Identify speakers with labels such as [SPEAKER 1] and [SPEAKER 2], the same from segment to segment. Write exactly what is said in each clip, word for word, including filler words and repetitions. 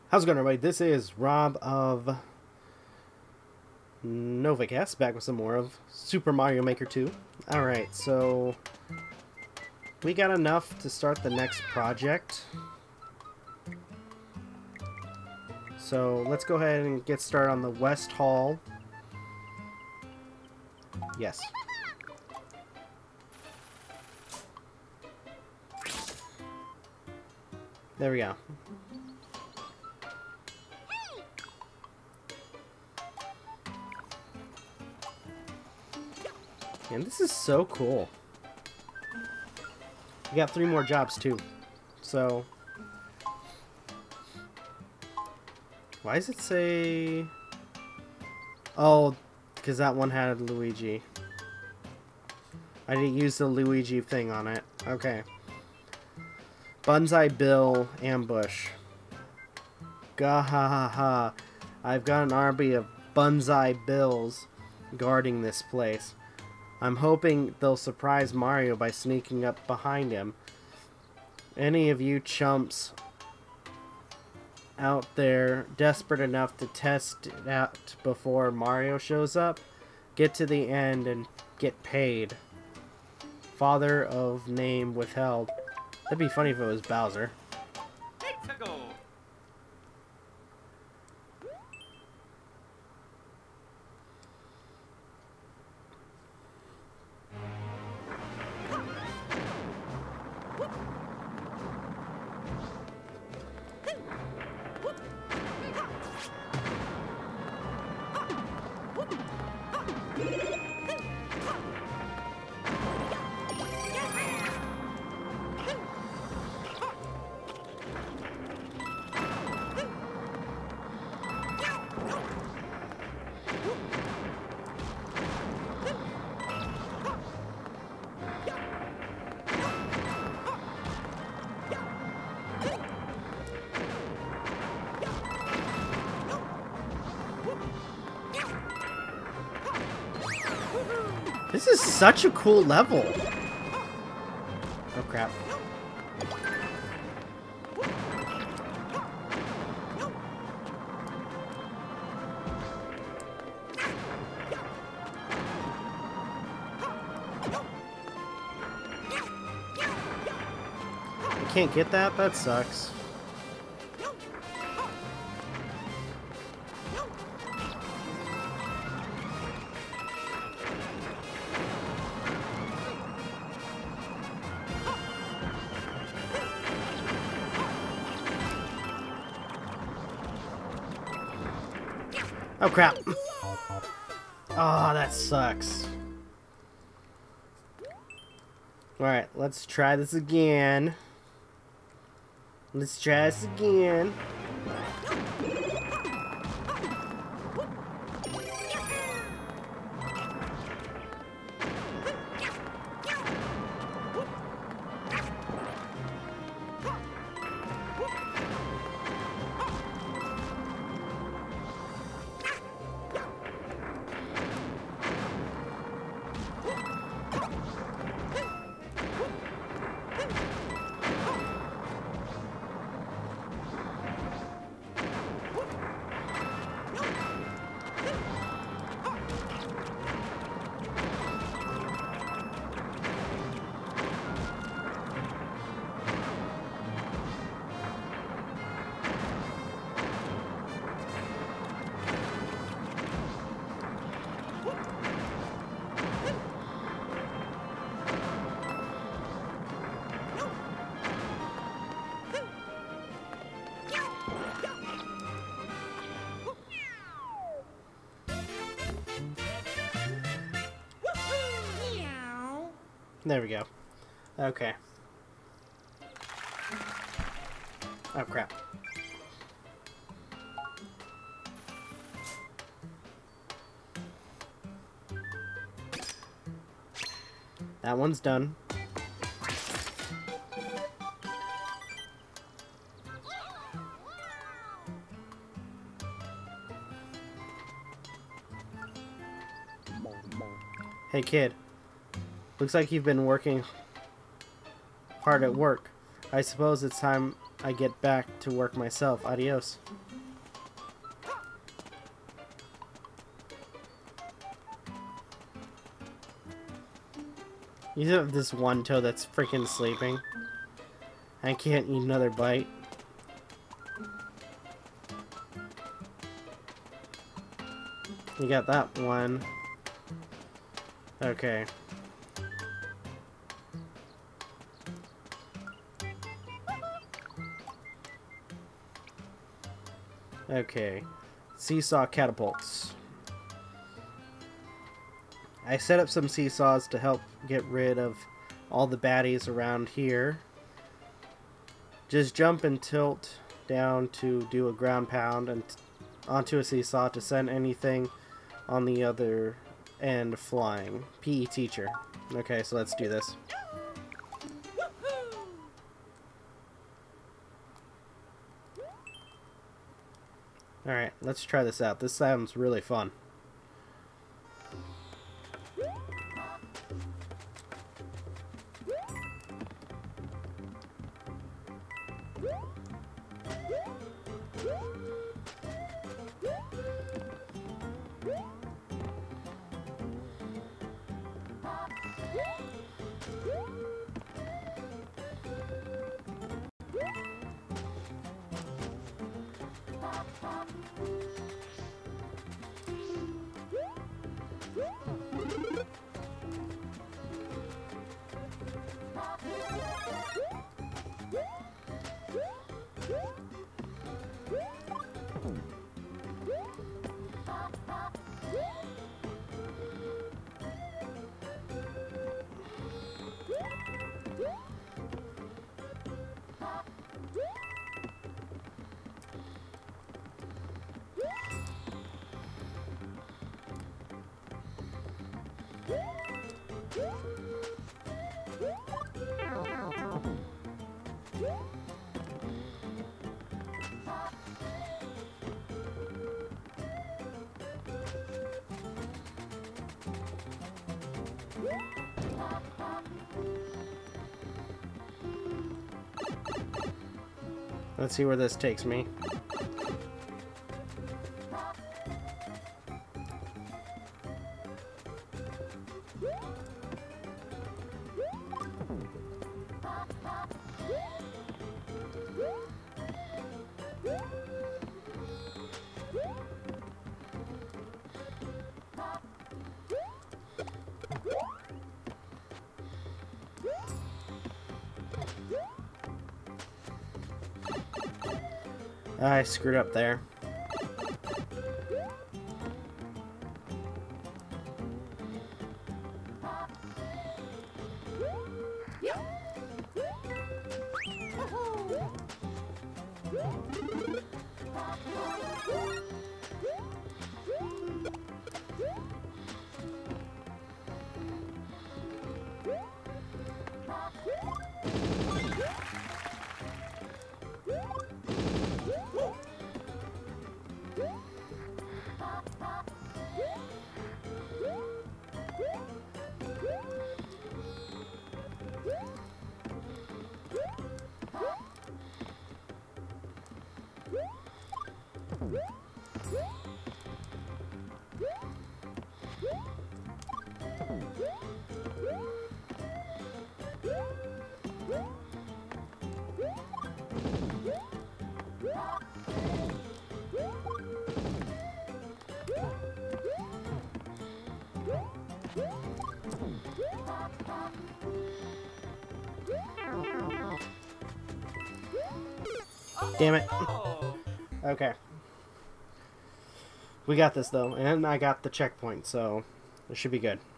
[SPEAKER 1] How's it going, everybody? This is Rob of NovaCast, back with some more of Super Mario Maker two. Alright, so we got enough to start the next project. So let's go ahead and get started on the West Hall. Yes. There we go. And this is so cool. We got three more jobs too. So why does it say... Oh, because that one had Luigi. I didn't use the Luigi thing on it. Okay. Banzai Bill ambush. Gah ha ha ha. I've got an army of Banzai Bills guarding this place. I'm hoping they'll surprise Mario by sneaking up behind him. Any of you chumps out there desperate enough to test it out before Mario shows up, get to the end and get paid. Father of name withheld. That'd be funny if it was Bowser. This is such a cool level. Oh crap. I can't get that? That sucks. Oh crap. Oh, that sucks. Alright, let's try this again. Let's try this again. There we go. Okay. Oh crap. That one's done. Hey kid. Looks like you've been working hard at work. I suppose it's time I get back to work myself. Adios. You have this one toe that's freaking sleeping. I can't eat another bite. You got that one. Okay. Okay. Seesaw catapults. I set up some seesaws to help get rid of all the baddies around here. Just jump and tilt down to do a ground pound and onto a seesaw to send anything on the other end flying. P E teacher. Okay, so let's do this. Alright, let's try this out. This sounds really fun. Let's see where this takes me. I screwed up there. Damn it. Okay. We got this though, and I got the checkpoint, so it should be good.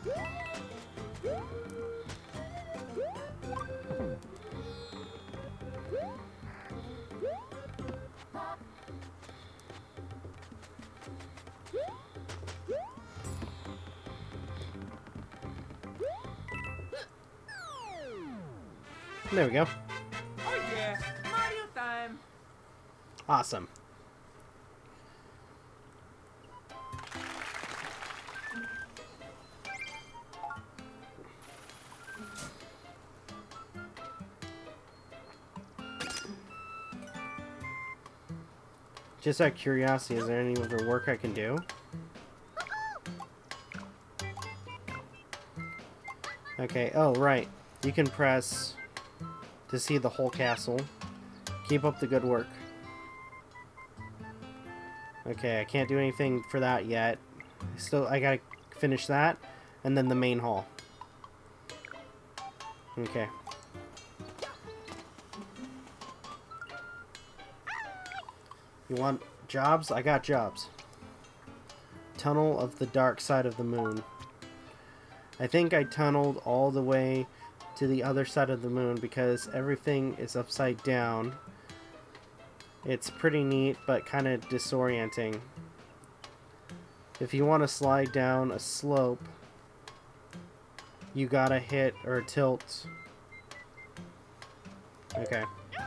[SPEAKER 1] There we go.
[SPEAKER 2] Oh yeah, Mario time.
[SPEAKER 1] Awesome. Just out of curiosity, is there any other work I can do? Okay, oh right. You can press to see the whole castle. Keep up the good work. Okay, I can't do anything for that yet. Still, I gotta finish that, and then the main hall. Okay. You want jobs? I got jobs. Tunnel of the dark side of the moon. I think I tunneled all the way to the other side of the moon because everything is upside down. It's pretty neat, but kind of disorienting. If you want to slide down a slope, you gotta hit or tilt. Okay.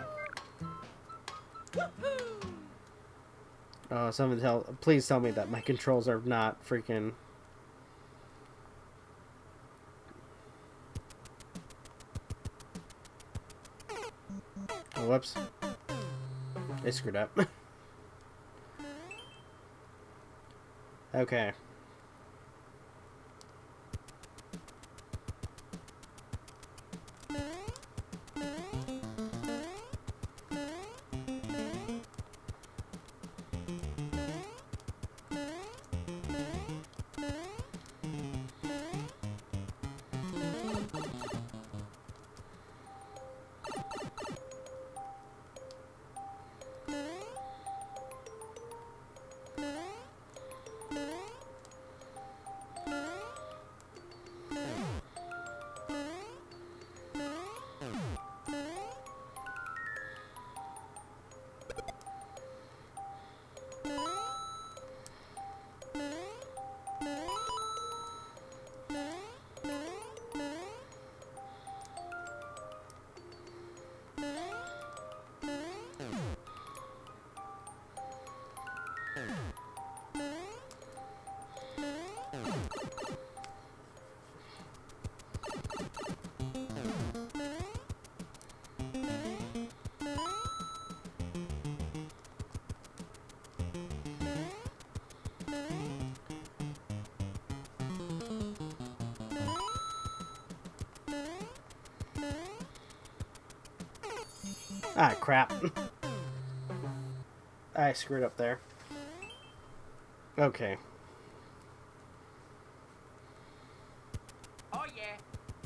[SPEAKER 1] Oh, someone tell, please tell me that my controls are not freaking... Oh, whoops. I screwed up. Okay. Ah, crap. I screwed up there. Okay.
[SPEAKER 2] Oh yeah.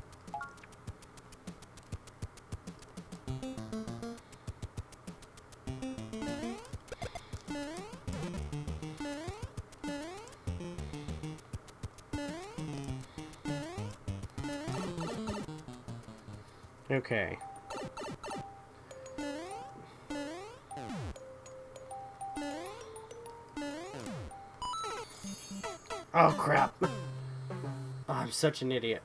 [SPEAKER 1] Okay. Oh, crap. Oh, I'm such an idiot.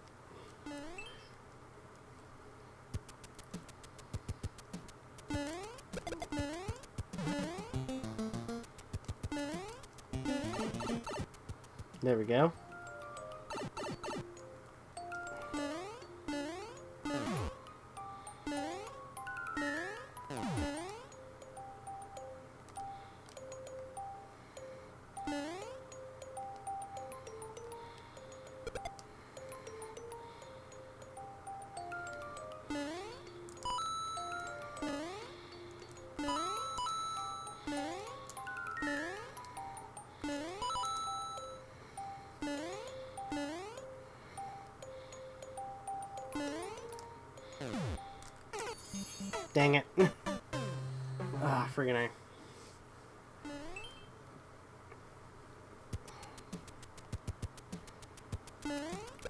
[SPEAKER 1] There we go. Dang it. Ah, friggin' I.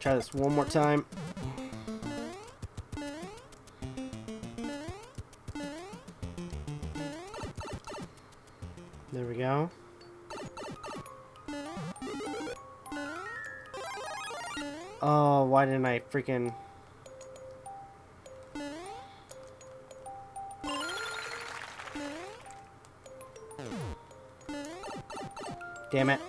[SPEAKER 1] Try this one more time. There we go. Oh, why didn't I freaking... Damn it.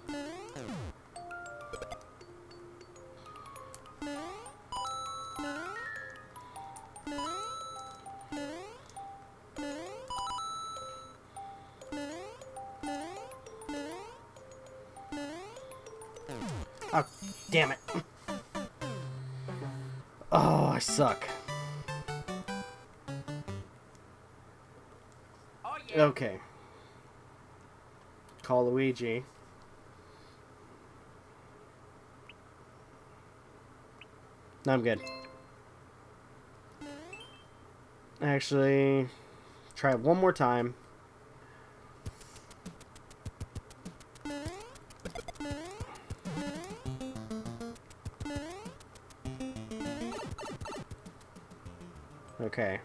[SPEAKER 1] Oh, damn it. Oh, I suck.
[SPEAKER 2] Oh yeah.
[SPEAKER 1] Okay. Call Luigi. No, I'm good. Actually, try it one more time. Okay.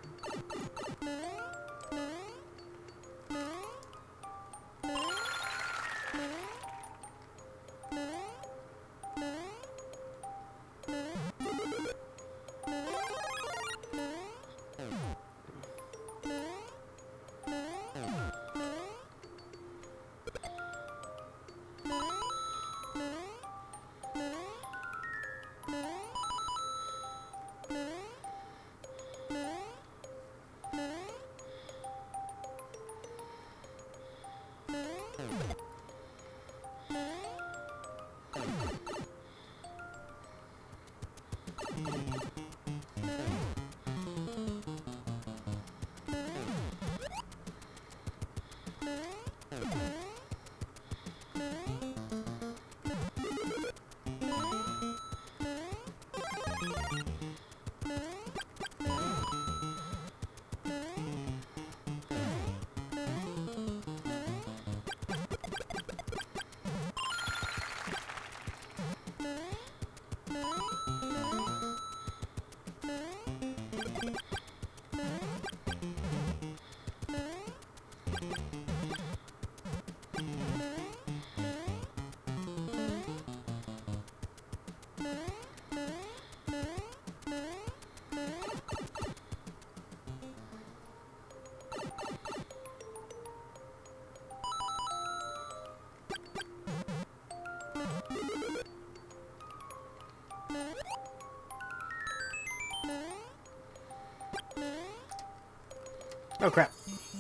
[SPEAKER 1] Oh crap.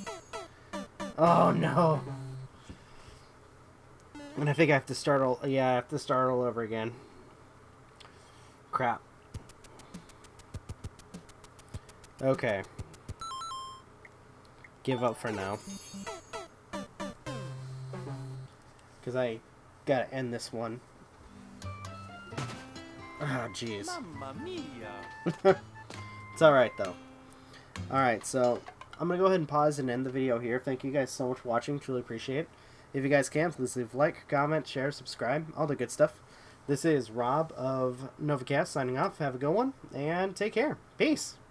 [SPEAKER 1] Oh no. And I think I have to start all yeah, I have to start all over again. Crap. Okay. Give up for now. Cause I gotta end this one. Ah, oh, jeez.
[SPEAKER 2] Mamma mia.
[SPEAKER 1] It's alright though. Alright, so I'm going to go ahead and pause and end the video here. Thank you guys so much for watching. Truly appreciate it. If you guys can, please leave a like, comment, share, subscribe, all the good stuff. This is Rob of NovaCast signing off. Have a good one, and take care. Peace.